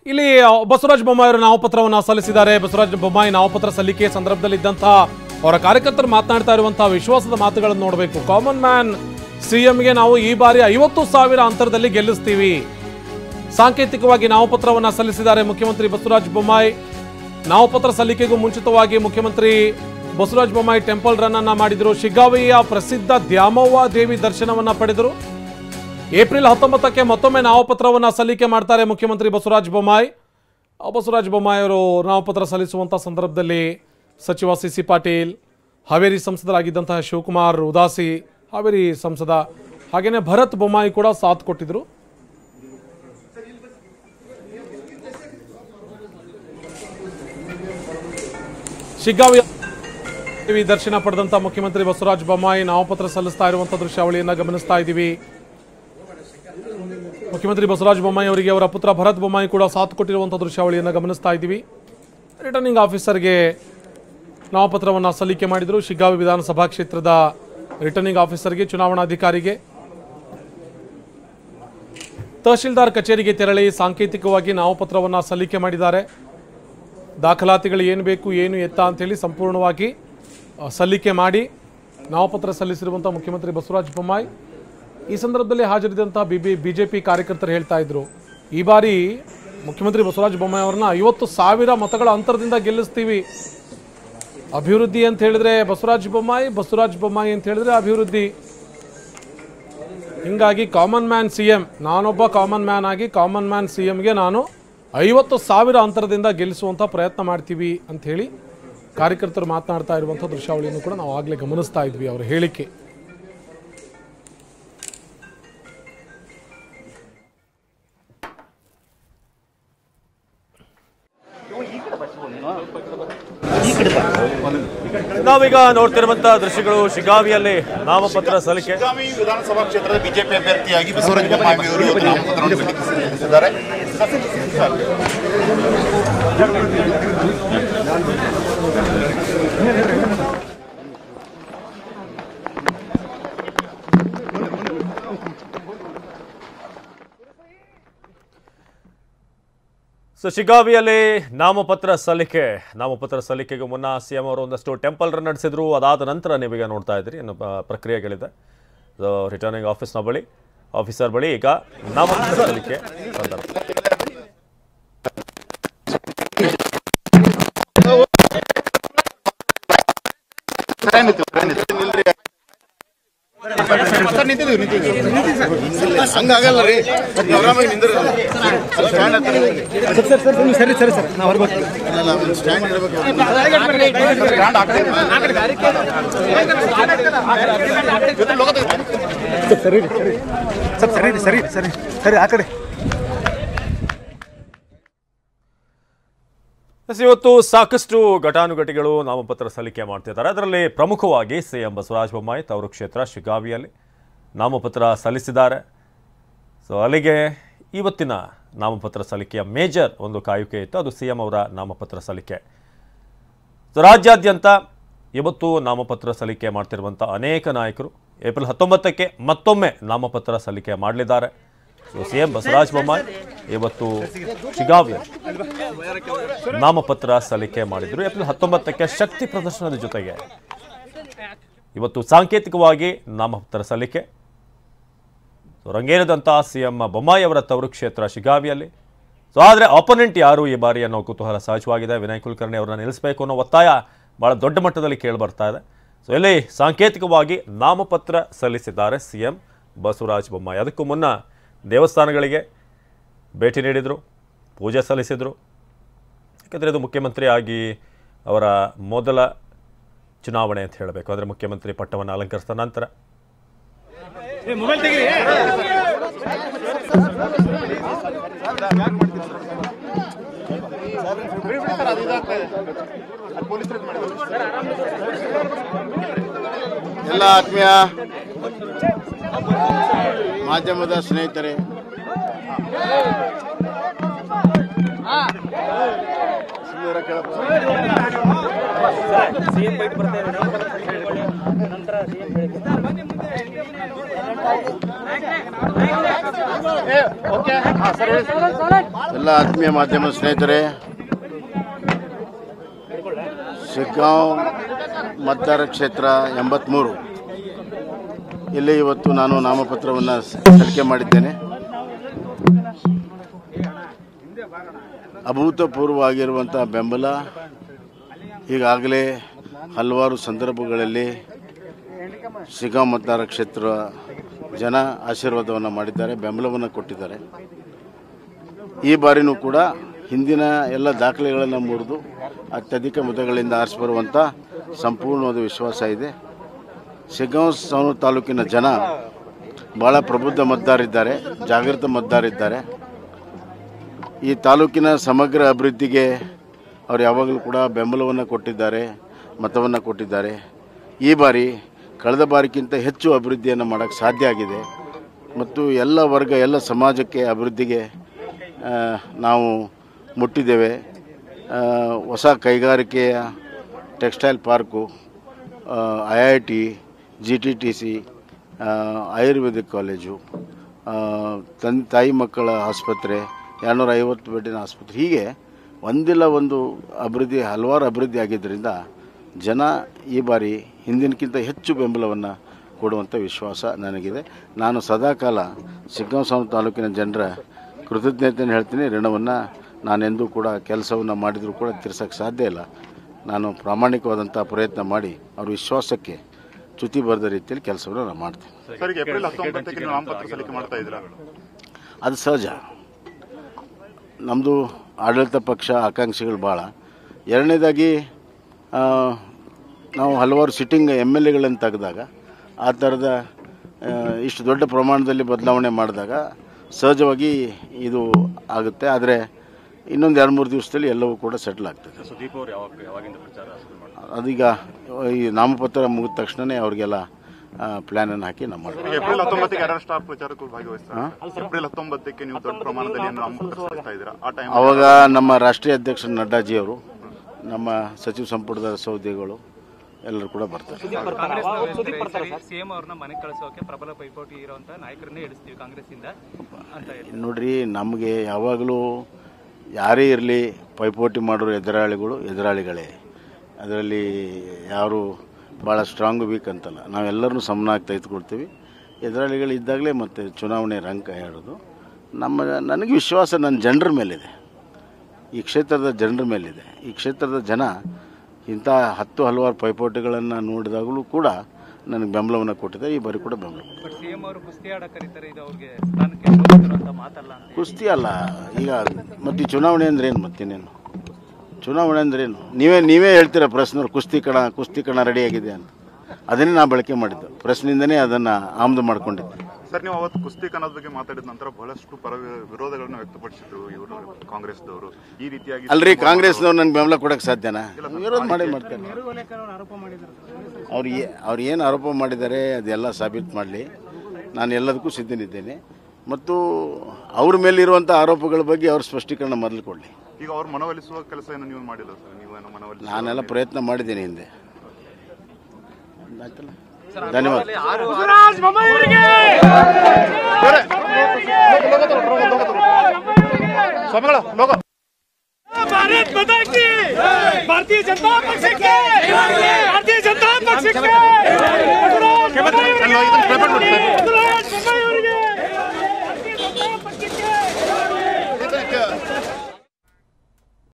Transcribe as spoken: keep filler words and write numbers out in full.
ಇಲ್ಲಿ ಬಸವರಾಜ ಬೊಮ್ಮಾಯಿ ಅವರು ನಾಮಪತ್ರವನ್ನು ಸಲ್ಲಿಸಿದ್ದಾರೆ. ಬಸವರಾಜ ಬೊಮ್ಮಾಯಿ ನಾಮಪತ್ರ ಸಲ್ಲಿಕೆ ಸಂದರ್ಭದಲ್ಲಿ ಇದ್ದಂತಹ ಅವರ ಕಾರ್ಯಕರ್ತರು ಮಾತನಾಡ್ತಾ ಇರುವಂತಹ ವಿಶ್ವಾಸದ ಮಾತುಗಳನ್ನು ನೋಡಬೇಕು. ಕಾಮನ್ ಮ್ಯಾನ್ ಸಿಎಂಗೆ ನಾವು ಈ ಬಾರಿ ಐವತ್ತು ಸಾವಿರ ಅಂತರದಲ್ಲಿ ಗೆಲ್ಲಿಸ್ತೀವಿ. ಸಾಂಕೇತಿಕವಾಗಿ ನಾಮಪತ್ರವನ್ನು ಸಲ್ಲಿಸಿದ್ದಾರೆ ಮುಖ್ಯಮಂತ್ರಿ ಬಸವರಾಜ ಬೊಮ್ಮಾಯಿ. ನಾಮಪತ್ರ ಸಲ್ಲಿಕೆಗೂ ಮುಂಚಿತವಾಗಿ ಮುಖ್ಯಮಂತ್ರಿ ಬಸವರಾಜ ಬೊಮ್ಮಾಯಿ ಟೆಂಪಲ್ ರನ್ ಅನ್ನ ಮಾಡಿದ್ರು. ಶಿಗ್ಗಾವಿಯ ಪ್ರಸಿದ್ಧ ದ್ಯಾಮವ್ವ ದೇವಿ ದರ್ಶನವನ್ನ ಪಡೆದರು. ಏಪ್ರಿಲ್ ಹತ್ತೊಂಬತ್ತಕ್ಕೆ ಮತ್ತೊಮ್ಮೆ ನಾಮಪತ್ರವನ್ನು ಸಲ್ಲಿಕೆ ಮಾಡ್ತಾರೆ ಮುಖ್ಯಮಂತ್ರಿ ಬಸವರಾಜ ಬೊಮ್ಮಾಯಿ. ಬಸವರಾಜ ಬೊಮ್ಮಾಯಿ ಅವರು ನಾಮಪತ್ರ ಸಲ್ಲಿಸುವಂತಹ ಸಂದರ್ಭದಲ್ಲಿ ಸಚಿವ ಸಿ ಸಿ ಪಾಟೀಲ್, ಹಾವೇರಿ ಸಂಸದರಾಗಿದ್ದಂತಹ ಶಿವಕುಮಾರ್ ಉದಾಸಿ, ಹಾವೇರಿ ಸಂಸದ, ಹಾಗೇನೆ ಭರತ್ ಬೊಮ್ಮಾಯಿ ಕೂಡ ಸಾಥ್ ಕೊಟ್ಟಿದ್ರು. ಶಿಗ್ಗಾವಿ ದರ್ಶನ ಪಡೆದಂತ ಮುಖ್ಯಮಂತ್ರಿ ಬಸವರಾಜ ಬೊಮ್ಮಾಯಿ ನಾಮಪತ್ರ ಸಲ್ಲಿಸ್ತಾ ಇರುವಂತಹ ದೃಶ್ಯಾವಳಿಯನ್ನ ಗಮನಿಸ್ತಾ ಇದ್ದೀವಿ. ಮುಖ್ಯಮಂತ್ರಿ ಬಸವರಾಜ ಬೊಮ್ಮಾಯಿ ಅವರಿಗೆ ಅವರ ಪುತ್ರ ಭರತ್ ಬೊಮ್ಮಾಯಿ ಕೂಡ ಸಾಥ್ ಕೊಟ್ಟಿರುವಂತಹ ದೃಶ್ಯಾವಳಿಯನ್ನ ಗಮನಿಸ್ತಾ ಇದ್ದೀವಿ. ರಿಟರ್ನಿಂಗ್ ಆಫೀಸರ್ಗೆ ನಾಮಪತ್ರವನ್ನು ಸಲ್ಲಿಕೆ ಮಾಡಿದರು. ಶಿಗ್ಗಾವಿ ವಿಧಾನಸಭಾ ಕ್ಷೇತ್ರದ ರಿಟರ್ನಿಂಗ್ ಆಫೀಸರ್ಗೆ, ಚುನಾವಣಾಧಿಕಾರಿಗೆ, ತಹಶೀಲ್ದಾರ್ ಕಚೇರಿಗೆ ತೆರಳಿ ಸಾಂಕೇತಿಕವಾಗಿ ನಾಮಪತ್ರವನ್ನು ಸಲ್ಲಿಕೆ ಮಾಡಿದ್ದಾರೆ. ದಾಖಲಾತಿಗಳು ಏನು ಬೇಕು ಏನು ಎತ್ತ ಅಂತೇಳಿ ಸಂಪೂರ್ಣವಾಗಿ ಸಲ್ಲಿಕೆ ಮಾಡಿ ನಾಮಪತ್ರ ಸಲ್ಲಿಸಿರುವಂಥ ಮುಖ್ಯಮಂತ್ರಿ ಬಸವರಾಜ ಬೊಮ್ಮಾಯಿ. ಈ ಸಂದರ್ಭದಲ್ಲಿ ಹಾಜರಿದ್ದಂಥ ಬಿ ಬಿ ಬಿಜೆಪಿ ಕಾರ್ಯಕರ್ತರು ಹೇಳ್ತಾ ಇದ್ರು, ಈ ಬಾರಿ ಮುಖ್ಯಮಂತ್ರಿ ಬಸವರಾಜ ಬೊಮ್ಮಾಯಿ ಅವರನ್ನ ಐವತ್ತು ಸಾವಿರ ಮತಗಳ ಅಂತರದಿಂದ ಗೆಲ್ಲಿಸ್ತೀವಿ. ಅಭಿವೃದ್ಧಿ ಅಂತ ಹೇಳಿದ್ರೆ ಬಸವರಾಜ ಬೊಮ್ಮಾಯಿ, ಬಸವರಾಜ ಬೊಮ್ಮಾಯಿ ಅಂತ ಹೇಳಿದ್ರೆ ಅಭಿವೃದ್ಧಿ. ಹಿಂಗಾಗಿ ಕಾಮನ್ ಮ್ಯಾನ್ ಸಿ ಎಂ, ನಾನೊಬ್ಬ ಕಾಮನ್ ಮ್ಯಾನ್ ಆಗಿ ಕಾಮನ್ ಮ್ಯಾನ್ ಸಿ ಎಂಗೆ ನಾನು ಐವತ್ತು ಸಾವಿರ ಅಂತರದಿಂದ ಗೆಲ್ಲಿಸುವಂಥ ಪ್ರಯತ್ನ ಮಾಡ್ತೀವಿ ಅಂತ ಹೇಳಿ ಕಾರ್ಯಕರ್ತರು ಮಾತನಾಡ್ತಾ ಇರುವಂಥ ದೃಶ್ಯಾವಳಿಯನ್ನು ಕೂಡ ನಾವು ಆಗಲೇ ಗಮನಿಸ್ತಾ ಇದ್ವಿ. ಅವರ ಹೇಳಿಕೆ ನಾವೀಗ ನೋಡ್ತಿರುವಂತಹ ದೃಶ್ಯಗಳು ಶಿಗ್ಗಾವಿಯಲ್ಲಿ ನಾಮಪತ್ರ ಸಲ್ಲಿಕೆ. ಶಿಗ್ಗಾವಿ ವಿಧಾನಸಭಾ ಕ್ಷೇತ್ರದ ಬಿಜೆಪಿ ಅಭ್ಯರ್ಥಿಯಾಗಿ ಬಸವರಾಜ ಬೊಮ್ಮಾಯಿ ಅವರು ನಾಮಪತ್ರವನ್ನು ಸಲ್ಲಿಸಿದ್ದಾರೆ. ಸೊ ಶಿಗ್ಗಾವಿಯಲ್ಲಿ ನಾಮಪತ್ರ ಸಲ್ಲಿಕೆ ನಾಮಪತ್ರ ಸಲ್ಲಿಕೆಗೆ ಮುನ್ನ ಸಿಎಂ ಅವರು ಒಂದಷ್ಟು ಟೆಂಪಲ್ ರನ್ ನಡೆಸಿದ್ರು. ಅದಾದ ನಂತರ ನೀವೀಗ ನೋಡ್ತಾ ಇದ್ರಿ ಏನು ಪ್ರಕ್ರಿಯೆಗಳಿದೆ. ಸೊ ರಿಟರ್ನಿಂಗ್ ಆಫೀಸ್ನ ಬಳಿ ಆಫೀಸರ್ ಬಳಿ ಈಗ ನಾಮಪತ್ರ ಸಲ್ಲಿಕೆ ಸಂದರ್ಭ. ಹಂಗಾಗಲ್ಲ ರೀ, ಆರಾಮಾಗಿ ನಿಂದ್ರಿ. ಸರಿ ಸರಿ ಸರ್, ನಾವು ಹೊರಬೇಕು. ಸ್ಟ್ಯಾಂಡ್ ಇರಬೇಕು. ಸರಿ ಸರಿ ಸರಿ ಸರಿ ಸರಿ ಆ ಕಡೆ. ಇವತ್ತು ಸಾಕಷ್ಟು ಘಟಾನುಘಟಿಗಳು ನಾಮಪತ್ರ ಸಲ್ಲಿಕೆ ಮಾಡ್ತಿದ್ದಾರೆ. ಅದರಲ್ಲಿ ಪ್ರಮುಖವಾಗಿ ಸಿಎಂ ಬಸವರಾಜ ಬೊಮ್ಮಾಯಿ ತವರು ಕ್ಷೇತ್ರ ಶಿಗ್ಗಾವಿಯಲ್ಲಿ ನಾಮಪತ್ರ ಸಲ್ಲಿಸಿದ್ದಾರೆ. ಸೊ ಅಲ್ಲಿಗೆ ಇವತ್ತಿನ ನಾಮಪತ್ರ ಸಲ್ಲಿಕೆಯ ಮೇಜರ್ ಒಂದು ಕಾಯುಕೆ ಇತ್ತು, ಅದು ಸಿಎಂ ಅವರ ನಾಮಪತ್ರ ಸಲ್ಲಿಕೆ. ಸೊ ರಾಜ್ಯಾದ್ಯಂತ ಇವತ್ತು ನಾಮಪತ್ರ ಸಲ್ಲಿಕೆ ಮಾಡ್ತಿರುವಂಥ ಅನೇಕ ನಾಯಕರು ಏಪ್ರಿಲ್ ಹತ್ತೊಂಬತ್ತಕ್ಕೆ ಮತ್ತೊಮ್ಮೆ ನಾಮಪತ್ರ ಸಲ್ಲಿಕೆ ಮಾಡಲಿದ್ದಾರೆ. ಸೊ ಸಿಎಂ ಬಸವರಾಜ ಬೊಮ್ಮಾಯಿ ಇವತ್ತು ಶಿಗ್ಗಾವಿಯಲ್ಲಿ ನಾಮಪತ್ರ ಸಲ್ಲಿಕೆ ಮಾಡಿದರು. ಏಪ್ರಿಲ್ ಹತ್ತೊಂಬತ್ತಕ್ಕೆ ಶಕ್ತಿ ಪ್ರದರ್ಶನದ ಜೊತೆಗೆ ಇವತ್ತು ಸಾಂಕೇತಿಕವಾಗಿ ನಾಮಪತ್ರ ಸಲ್ಲಿಕೆ. ರಂಗೇರಿದಂಥ ಸಿಎಂ ಬೊಮ್ಮಾಯಿ ಅವರ ತವರು ಕ್ಷೇತ್ರ ಶಿಗ್ಗಾವಿಯಲ್ಲಿ. ಸೊ ಆದರೆ ಆಪೋನೆಂಟ್ ಯಾರು ಈ ಬಾರಿ ಅನ್ನೋ ಕುತೂಹಲ ಸಹಜವಾಗಿದೆ. ವಿನಯ್ ಕುಲಕರ್ಣಿ ಅವರನ್ನ ನಿಲ್ಲಿಸಬೇಕು ಅನ್ನೋ ಒತ್ತಾಯ ಭಾಳ ದೊಡ್ಡ ಮಟ್ಟದಲ್ಲಿ ಕೇಳಿ ಬರ್ತಾ ಇದೆ. ಸೊ ಇಲ್ಲಿ ಸಾಂಕೇತಿಕವಾಗಿ ನಾಮಪತ್ರ ಸಲ್ಲಿಸಿದ್ದಾರೆ ಸಿಎಂ ಬಸವರಾಜ ಬೊಮ್ಮಾಯಿ. ಅದಕ್ಕೂ ಮುನ್ನ ದೇವಸ್ಥಾನಗಳಿಗೆ ಭೇಟಿ ನೀಡಿದರು, ಪೂಜೆ ಸಲ್ಲಿಸಿದರು. ಯಾಕಂದರೆ ಇದು ಮುಖ್ಯಮಂತ್ರಿ ಆಗಿ ಅವರ ಮೊದಲ ಚುನಾವಣೆ ಅಂತ ಹೇಳಬೇಕು. ಅಂದರೆ ಮುಖ್ಯಮಂತ್ರಿ ಪಟ್ಟವನ್ನು ಅಲಂಕರಿಸಿದ ನಂತರ ಎಲ್ಲ ಆತ್ಮೀಯ ಮಾಧ್ಯಮದ ಸ್ನೇಹಿತರೆ, ಎಲ್ಲ ಆತ್ಮೀಯ ಮಾಧ್ಯಮ ಸ್ನೇಹಿತರೆ, ಶಿಗ್ಗಾಂವ್ ಮತದಾರ ಕ್ಷೇತ್ರ ಎಂಬತ್ಮೂರು ಇಲ್ಲಿ ಇವತ್ತು ನಾನು ನಾಮಪತ್ರವನ್ನು ಸಲ್ಲಿಕೆ ಮಾಡಿದ್ದೇನೆ. ಅಭೂತಪೂರ್ವವಾಗಿರುವಂಥ ಬೆಂಬಲ ಈಗಾಗಲೇ ಹಲವಾರು ಸಂದರ್ಭಗಳಲ್ಲಿ ಶಿಗ್ಗಾಂವ್ ಮತದಾರ ಕ್ಷೇತ್ರ ಜನ ಆಶೀರ್ವಾದವನ್ನು ಮಾಡಿದ್ದಾರೆ, ಬೆಂಬಲವನ್ನು ಕೊಟ್ಟಿದ್ದಾರೆ. ಈ ಬಾರಿನೂ ಕೂಡ ಹಿಂದಿನ ಎಲ್ಲ ದಾಖಲೆಗಳನ್ನು ಮುರಿದು ಅತ್ಯಧಿಕ ಮತಗಳಿಂದ ಆರಿಸಿ ಬರುವಂಥ ಸಂಪೂರ್ಣವಾದ ವಿಶ್ವಾಸ ಇದೆ. ಶಿಗ್ಗಾಂವ್ ಸವಣೂರು ತಾಲೂಕಿನ ಜನ ಭಾಳ ಪ್ರಬುದ್ಧ ಮತದಾರಿದ್ದಾರೆ, ಜಾಗೃತ ಮತದಾರಿದ್ದಾರೆ. ಈ ತಾಲೂಕಿನ ಸಮಗ್ರ ಅಭಿವೃದ್ಧಿಗೆ ಅವರು ಯಾವಾಗಲೂ ಕೂಡ ಬೆಂಬಲವನ್ನು ಕೊಟ್ಟಿದ್ದಾರೆ, ಮತವನ್ನು ಕೊಟ್ಟಿದ್ದಾರೆ. ಈ ಬಾರಿ ಕಳೆದ ಬಾರಿಗಿಂತ ಹೆಚ್ಚು ಅಭಿವೃದ್ಧಿಯನ್ನು ಮಾಡೋಕ್ಕೆ ಸಾಧ್ಯ ಆಗಿದೆ ಮತ್ತು ಎಲ್ಲ ವರ್ಗ ಎಲ್ಲ ಸಮಾಜಕ್ಕೆ ಅಭಿವೃದ್ಧಿಗೆ ನಾವು ಮುಟ್ಟಿದ್ದೇವೆ. ಹೊಸ ಕೈಗಾರಿಕೆಯ textile park, I I T, G T T C, ayurvedic college, ತಂದೆ ತಾಯಿ ಮಕ್ಕಳ ಆಸ್ಪತ್ರೆ, ಎರಡುನೂರ ಐವತ್ತು ಬೆಡ್ಡಿನ ಆಸ್ಪತ್ರೆ, ಹೀಗೆ ಒಂದಿಲ್ಲ ಒಂದು ಅಭಿವೃದ್ಧಿ ಹಲವಾರು ಅಭಿವೃದ್ಧಿ ಆಗಿದ್ದರಿಂದ ಜನ ಈ ಬಾರಿ ಹಿಂದಿನಕ್ಕಿಂತ ಹೆಚ್ಚು ಬೆಂಬಲವನ್ನು ಕೊಡುವಂಥ ವಿಶ್ವಾಸ ನನಗಿದೆ. ನಾನು ಸದಾಕಾಲ ಶಿಗ್ಗಾಂವ್ ಸವಣೂರು ತಾಲೂಕಿನ ಜನರ ಕೃತಜ್ಞತೆಯನ್ನು ಹೇಳ್ತೀನಿ. ಋಣವನ್ನು ನಾನೆಂದೂ ಕೂಡ ಕೆಲಸವನ್ನು ಮಾಡಿದರೂ ಕೂಡ ತೀರ್ಸೋಕ್ಕೆ ಸಾಧ್ಯ ಇಲ್ಲ. ನಾನು ಪ್ರಾಮಾಣಿಕವಾದಂಥ ಪ್ರಯತ್ನ ಮಾಡಿ ಅವ್ರ ವಿಶ್ವಾಸಕ್ಕೆ ಚ್ಯುತಿ ಬರೆದ ರೀತಿಯಲ್ಲಿ ಕೆಲಸವನ್ನು ನಾನು ಮಾಡ್ತೀನಿ. ಅದು ಸಹಜ. ನಮ್ಮದು ಆಡಳಿತ ಪಕ್ಷ ಆಕಾಂಕ್ಷಿಗಳು ಭಾಳ. ಎರಡನೇದಾಗಿ ನಾವು ಹಲವಾರು ಸಿಟ್ಟಿಂಗ್ ಎಮ್ ಎಲ್ ಎಗಳನ್ನು ತೆಗೆದಾಗ ಆ ಥರದ ಇಷ್ಟು ದೊಡ್ಡ ಪ್ರಮಾಣದಲ್ಲಿ ಬದಲಾವಣೆ ಮಾಡಿದಾಗ ಸಹಜವಾಗಿ ಇದು ಆಗುತ್ತೆ. ಆದರೆ ಇನ್ನೊಂದು ಎರಡು ಮೂರು ದಿವಸದಲ್ಲಿ ಎಲ್ಲವೂ ಕೂಡ ಸೆಟ್ಲ್ ಆಗ್ತದೆ. ಅದೀಗ ಈ ನಾಮಪತ್ರ ಮುಗಿದ ತಕ್ಷಣವೇ ಅವ್ರಿಗೆಲ್ಲ ಪ್ಲಾನನ್ನು ಹಾಕಿ ನಾವು ಮಾಡ್ತೀವಿ. ಏಪ್ರಿಲ್ ಹತ್ತೊಂಬತ್ತಕ್ಕೆ ಎರಡು ಸ್ಟಾರ್ ಪ್ರಚಾರಕ್ಕೂ ಭಾಗವಹಿಸ್ತಾರೆ. ಏಪ್ರಿಲ್ ಹತ್ತೊಂಬತ್ತಕ್ಕೆ ನೀವು ದೊಡ್ಡ ಪ್ರಮಾಣದಲ್ಲಿ ನಾಮಪತ್ರ ಸಲ್ಲಿಸ್ತಾ ಇದ್ದೀರಾ. ಆ ಟೈಮ್ ಅವಾಗ ನಮ್ಮ ರಾಷ್ಟ್ರೀಯ ಅಧ್ಯಕ್ಷ ನಡ್ಡಾಜಿಯವರು, ನಮ್ಮ ಸಚಿವ ಸಂಪುಟದ ಸಹೋದ್ಯೋಗಿಗಳು ಎಲ್ಲರೂ ಕೂಡ ಬರ್ತಾರೆ. ಸಿಎಂ ಅವ್ರನ್ನ ಮನೆಗೆ ಕಳಿಸೋಕೆ ಪ್ರಬಲ ಪೈಪೋಟಿ ಇರುವಂತ ನಾಯಕರನ್ನೇ ಎಳಿಸ್ತೀವಿ ಕಾಂಗ್ರೆಸ್ಸಿಂದ ಅಂತ. ನೋಡ್ರಿ, ನಮಗೆ ಯಾವಾಗಲೂ ಯಾರೇ ಇರಲಿ ಪೈಪೋಟಿ ಮಾಡೋರು ಎದುರಾಳಿಗಳು ಎದುರಾಳಿಗಳೇ. ಅದರಲ್ಲಿ ಯಾರು ಭಾಳ ಸ್ಟ್ರಾಂಗ್ ವೀಕ್ ಅಂತಲ್ಲ, ನಾವೆಲ್ಲರೂ ಸಮನಾಗಿ ತೆಗೆದುಕೊಳ್ತೀವಿ. ಎದುರಾಳಿಗಳು ಇದ್ದಾಗಲೇ ಮತ್ತು ಚುನಾವಣೆ ರಂಕ ಹೇಳೋದು. ನಮ್ಮ ನನಗೆ ವಿಶ್ವಾಸ ನನ್ನ ಜನರ ಮೇಲಿದೆ, ಈ ಕ್ಷೇತ್ರದ ಜನರ ಮೇಲಿದೆ. ಈ ಕ್ಷೇತ್ರದ ಜನ ಇಂಥ ಹತ್ತು ಹಲವಾರು ಪೈಪೋಟಿಗಳನ್ನು ನೋಡಿದಾಗಲೂ ಕೂಡ ನನಗೆ ಬೆಂಬಲವನ್ನು ಕೊಟ್ಟಿದ್ದಾರೆ. ಈ ಬಾರಿ ಕೂಡ ಬೆಂಬಲ. ಕುಸ್ತಿ ಅಲ್ಲ ಈಗ, ಮತ್ತು ಈ ಚುನಾವಣೆ ಅಂದ್ರೆ ಏನು? ಮತ್ತಿನ್ನೇನು ಚುನಾವಣೆ ಅಂದ್ರೇನು? ನೀವೇ ನೀವೇ ಹೇಳ್ತೀರ ಪ್ರಶ್ನವ್ರು, ಕುಸ್ತಿ ಕಣ ಕುಸ್ತಿ ಕಣ ರೆಡಿಯಾಗಿದೆ ಅಂತ. ಅದನ್ನೇ ನಾವು ಬಳಕೆ ಮಾಡಿದ್ದು, ಪ್ರಶ್ನೆಯಿಂದನೇ ಅದನ್ನು ಆಮದು ಮಾಡ್ಕೊಂಡಿದ್ದೆ. ಸರ್, ನೀವು ಅವತ್ತು ಕುಸ್ತಿ ಕಣದ ಬಗ್ಗೆ ಮಾತಾಡಿದ ನಂತರ ಬಹಳಷ್ಟು ಪರ ವಿರೋಧಗಳನ್ನು ವ್ಯಕ್ತಪಡಿಸಿದ್ರು ಇವರು ಕಾಂಗ್ರೆಸ್ದವರು. ಈ ರೀತಿಯಾಗಿ ಅಲ್ರಿ, ಕಾಂಗ್ರೆಸ್ನವ್ರು ನನಗೆ ಬೆಂಬಲ ಕೊಡೋಕ್ಕೆ ಸಾಧ್ಯನಾ? ವಿರೋಧ ಮಾಡೇ ಮಾಡ್ತಾರೆ. ಅವ್ರು ಅವ್ರು ಏನು ಆರೋಪ ಮಾಡಿದ್ದಾರೆ ಅದೆಲ್ಲ ಸಾಬೀತು ಮಾಡಲಿ. ನಾನು ಎಲ್ಲದಕ್ಕೂ ಸಿದ್ಧನಿದ್ದೇನೆ ಮತ್ತು ಅವ್ರ ಮೇಲಿರುವಂಥ ಆರೋಪಗಳ ಬಗ್ಗೆ ಅವ್ರ ಸ್ಪಷ್ಟೀಕರಣ ಮೊದಲು ಕೊಡಲಿ. ಈಗ ಅವ್ರು ಮನವೊಲಿಸುವ ಕೆಲಸ ಏನು ನೀವು ಮಾಡಿಲ್ಲ ಸರ್? ನೀವೇನು ಮನವೊಲಿಸಿ? ನಾನೆಲ್ಲ ಪ್ರಯತ್ನ ಮಾಡಿದ್ದೇನೆ ಹಿಂದೆ. ಆಯ್ತಲ್ಲ, ಧನ್ಯವಾದ. भारत माता की, भारतीय जनता पक्ष के, भारतीय जनता पक्ष के